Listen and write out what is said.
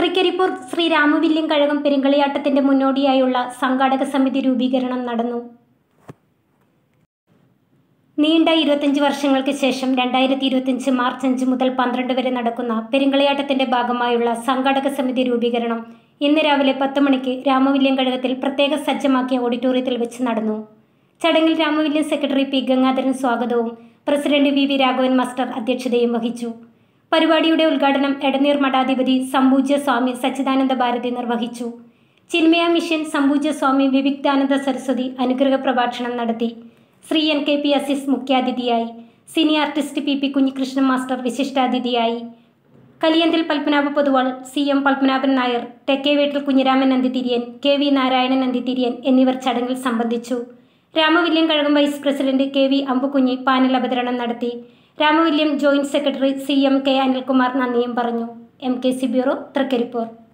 തൃക്കരിപ്പൂർ ശ്രീ രാമവില്യം കഴകം പെരുങ്കളിയാട്ടത്തിന്റെ മുന്നോടിയായുള്ള സംഘാടക സമിതി രൂപീകരണം നടന്നു. നീണ്ട 25 വർഷങ്ങൾക്ക് ശേഷം 2025 മാർച്ച് 5 മുതൽ 12 വരെ നടക്കുന്ന പെരുങ്കളിയാട്ടത്തിന്റെ ഭാഗമായുള്ള സംഘാടക സമിതി രൂപീകരണം ഇന്ന് രാവിലെ 10 മണിക്ക് രാമവില്യം കഴകത്തിൽ പ്രത്യേക സജ്ജമാക്കിയ ഓഡിറ്റോറിയത്തിൽ വെച്ച് നടന്നു. ചടങ്ങിൽ രാമവില്യം സെക്രട്ടറി പി ഗംഗാധരൻ സ്വാഗതവും പ്രസിഡന്റ് വി രാഘവൻ മാസ്റ്റർ അധ്യക്ഷതയും വഹിച്ചു. പരിപാടിയുടെ ഉദ്ഘാടനം എടനീർ മഠാധിപതി സംപൂജ്യ സ്വാമി സച്ചിദാനന്ദ ഭാരതി നിർവഹിച്ചു. ചിന്മയ മിഷൻ സംപൂജ്യ സ്വാമി വിവിക്താനന്ദ സരസ്വതി അനുഗ്രഹ പ്രഭാഷണം നടത്തി. ശ്രീ NKP അസീസ് മുഖ്യാതിഥിയായി. Senior artist PP Kunhikrishnan master വിശിഷ്ടാതിഥിയായി. കലിയന്തിൽ പത്മനാഭ പൊതുവാൾ, CM പത്മനാഭൻ നായർ, തെക്കേവേട്ടിൽ കുഞ്ഞിരാമൻ നന്ദിതിരിയൻ, KV നാരായണൻ നന്ദിതിരിയൻ എന്നിവർ ചടങ്ങിൽ സംബന്ധിച്ചു. Ramavilyam Kazhakam vice president KV Ambukunhi panel അവതരണം നടത്തി. Ramavilyam joint secretary CM K Anilkumar നന്ദിയും പറഞ്ഞു. MKC bureau, Trikaripur.